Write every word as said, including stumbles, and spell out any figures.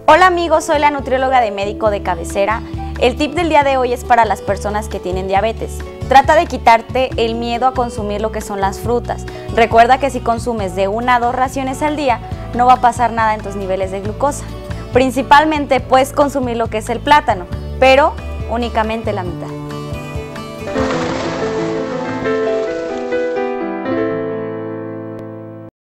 Hola amigos, soy la nutrióloga de Médico de Cabecera. El tip del día de hoy es para las personas que tienen diabetes. Trata de quitarte el miedo a consumir lo que son las frutas. Recuerda que si consumes de una a dos raciones al día, no va a pasar nada en tus niveles de glucosa. Principalmente puedes consumir lo que es el plátano, pero únicamente la mitad.